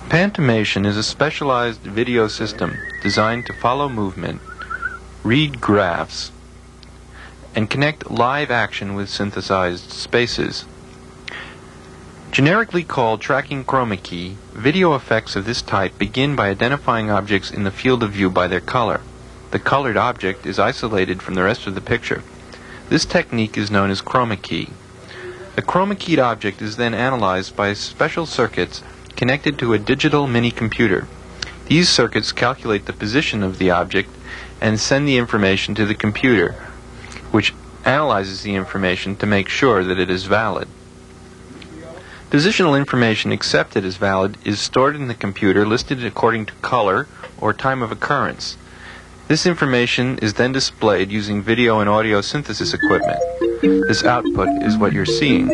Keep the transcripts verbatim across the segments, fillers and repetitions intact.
Pantomation is a specialized video system designed to follow movement, read graphs, and connect live action with synthesized spaces. Generically called tracking chromakey, video effects of this type begin by identifying objects in the field of view by their color. The colored object is isolated from the rest of the picture. This technique is known as chromakey. A chroma-keyed object is then analyzed by special circuits connected to a digital mini-computer. These circuits calculate the position of the object and send the information to the computer, which analyzes the information to make sure that it is valid. Positional information accepted as valid is stored in the computer listed according to color or time of occurrence. This information is then displayed using video and audio synthesis equipment. This output is what you're seeing.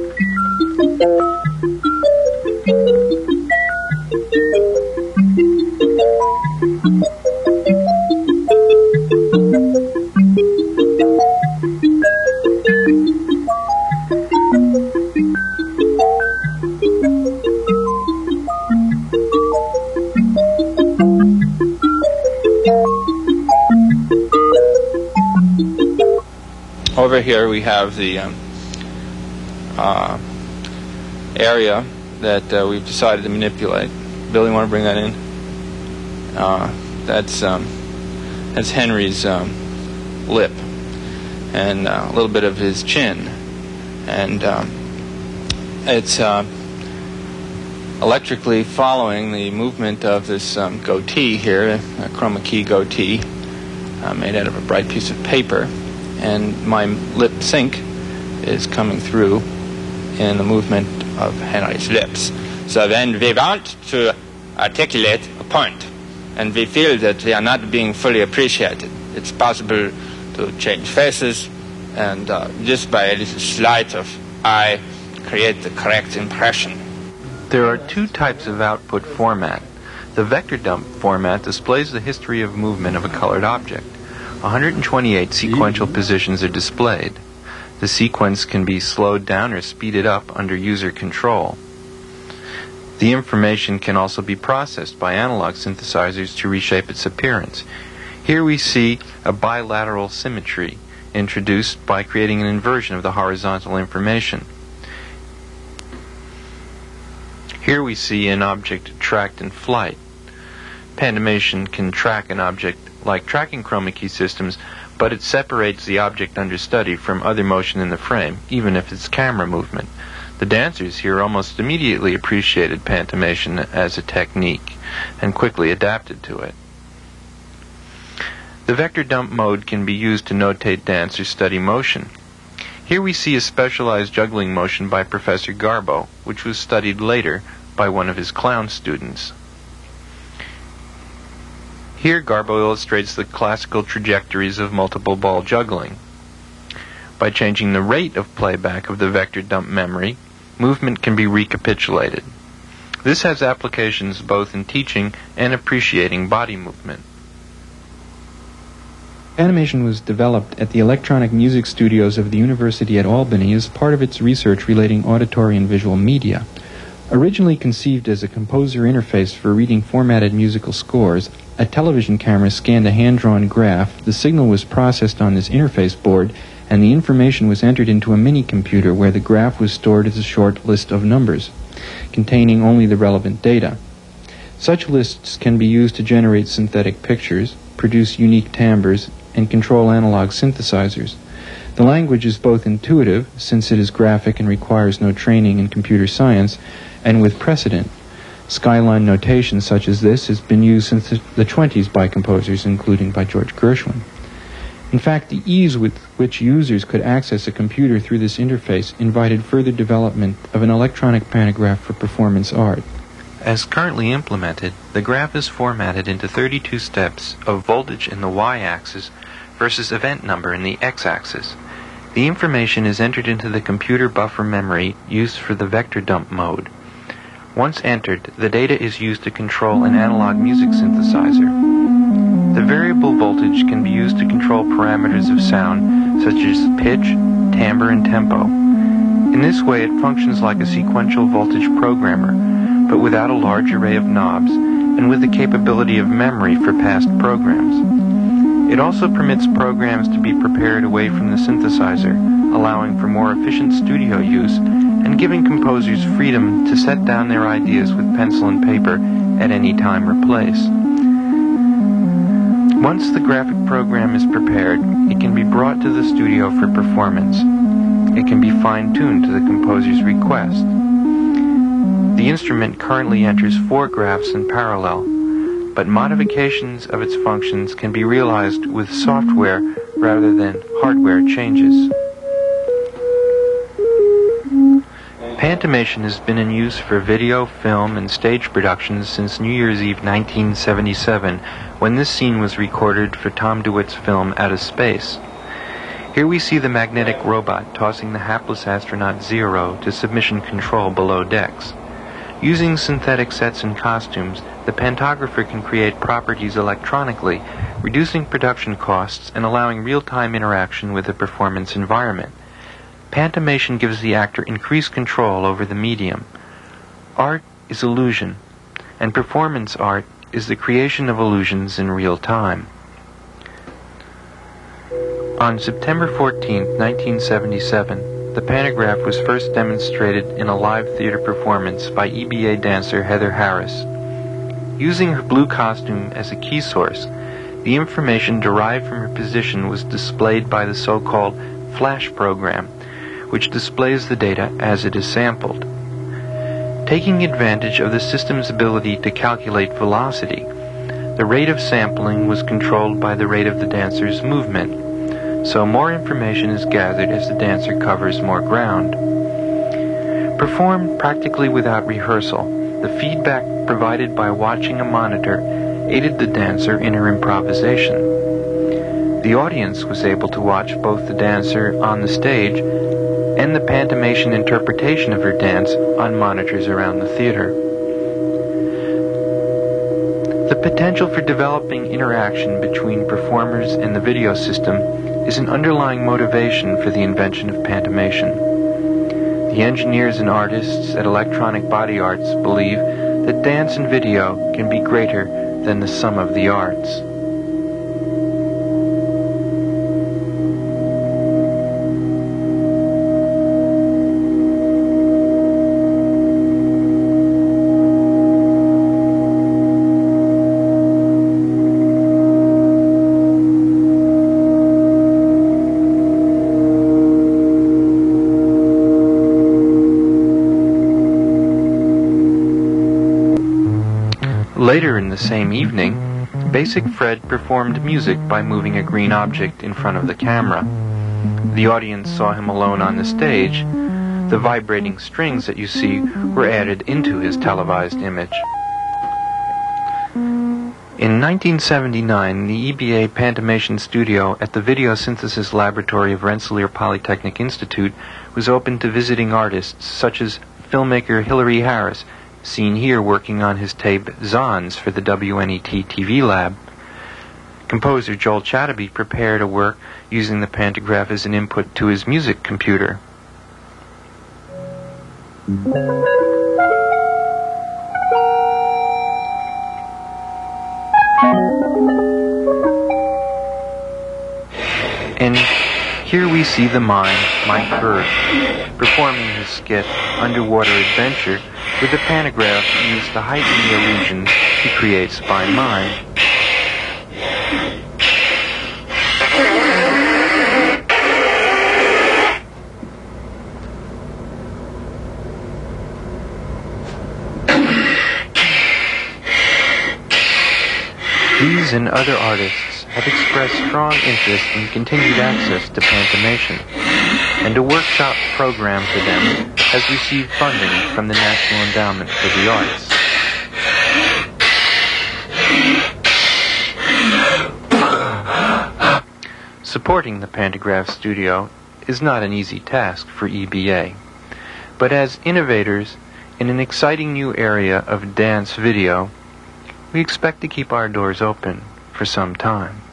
Over here we have the um, uh, area that uh, we've decided to manipulate. Bill, you want to bring that in? Uh, that's um, that's Henry's um, lip and uh, a little bit of his chin, and um, it's uh, electrically following the movement of this um, goatee here, a chroma key goatee uh, made out of a bright piece of paper. And my lip sync is coming through in the movement of Henry's lips. So when we want to articulate a point and we feel that we are not being fully appreciated, it's possible to change faces and uh, just by a little sleight of eye create the correct impression. There are two types of output format. The vector dump format displays the history of movement of a colored object. one hundred twenty-eight sequential positions are displayed. The sequence can be slowed down or speeded up under user control. The information can also be processed by analog synthesizers to reshape its appearance. Here we see a bilateral symmetry introduced by creating an inversion of the horizontal information. Here we see an object tracked in flight. Pantomation can track an object like tracking chroma key systems, but it separates the object under study from other motion in the frame, even if it's camera movement. The dancers here almost immediately appreciated pantomation as a technique and quickly adapted to it. The vector dump mode can be used to notate dance or study motion. Here we see a specialized juggling motion by Professor Garbo, which was studied later by one of his clown students. Here Garbo illustrates the classical trajectories of multiple ball juggling. By changing the rate of playback of the vector dump memory, movement can be recapitulated. This has applications both in teaching and appreciating body movement. Animation was developed at the Electronic Music Studios of the University at Albany as part of its research relating auditory and visual media. Originally conceived as a composer interface for reading formatted musical scores, a television camera scanned a hand-drawn graph, the signal was processed on this interface board, and the information was entered into a mini-computer where the graph was stored as a short list of numbers, containing only the relevant data. Such lists can be used to generate synthetic pictures, produce unique timbres, and control analog synthesizers. The language is both intuitive, since it is graphic and requires no training in computer science, and with precedent. Skyline notation such as this has been used since the twenties by composers, including by George Gershwin. In fact, the ease with which users could access a computer through this interface invited further development of an electronic pantograph for performance art. As currently implemented, the graph is formatted into thirty-two steps of voltage in the y-axis versus event number in the x-axis. The information is entered into the computer buffer memory used for the vector dump mode. Once entered, the data is used to control an analog music synthesizer. The variable voltage can be used to control parameters of sound such as pitch, timbre, and tempo. In this way, it functions like a sequential voltage programmer, but without a large array of knobs and with the capability of memory for past programs. It also permits programs to be prepared away from the synthesizer, allowing for more efficient studio use and giving composers freedom to set down their ideas with pencil and paper at any time or place. Once the graphic program is prepared, it can be brought to the studio for performance. It can be fine-tuned to the composer's request. The instrument currently enters four graphs in parallel, but modifications of its functions can be realized with software rather than hardware changes. Pantomation has been in use for video, film, and stage productions since New Year's Eve nineteen seventy-seven, when this scene was recorded for Tom DeWitt's film Out of Space. Here we see the magnetic robot tossing the hapless astronaut Zero to submission control below decks. Using synthetic sets and costumes, the pantographer can create properties electronically, reducing production costs and allowing real-time interaction with the performance environment. Pantomation gives the actor increased control over the medium. Art is illusion, and performance art is the creation of illusions in real time. On September fourteenth, nineteen seventy-seven, the pantograph was first demonstrated in a live theater performance by E B A dancer Heather Harris. Using her blue costume as a key source, the information derived from her position was displayed by the so-called flash program, which displays the data as it is sampled. Taking advantage of the system's ability to calculate velocity, the rate of sampling was controlled by the rate of the dancer's movement, so more information is gathered as the dancer covers more ground. Performed practically without rehearsal, the feedback provided by watching a monitor aided the dancer in her improvisation. The audience was able to watch both the dancer on the stage and the pantomation interpretation of her dance on monitors around the theater. The potential for developing interaction between performers and the video system is an underlying motivation for the invention of pantomation. The engineers and artists at Electronic Body Arts believe that dance and video can be greater than the sum of the arts. Later in the same evening, Basic Fred performed music by moving a green object in front of the camera. The audience saw him alone on the stage. The vibrating strings that you see were added into his televised image. In nineteen seventy-nine, the E B A Pantomation Studio at the Video Synthesis Laboratory of Rensselaer Polytechnic Institute was open to visiting artists such as filmmaker Hilary Harris, seen here working on his tape Zons for the W N E T T V lab. Composer Joel Chatterby prepared a work using the pantograph as an input to his music computer. And here we see the mime, Mike Berg, performing his skit, Underwater Adventure, with the pantograph used to heighten the illusions he creates by mime. These and other artists have expressed strong interest in continued access to pantomation, and a workshop program for them has received funding from the National Endowment for the Arts. Supporting the Pantograph Studio is not an easy task for E B A, but as innovators in an exciting new area of dance video, we expect to keep our doors open for some time.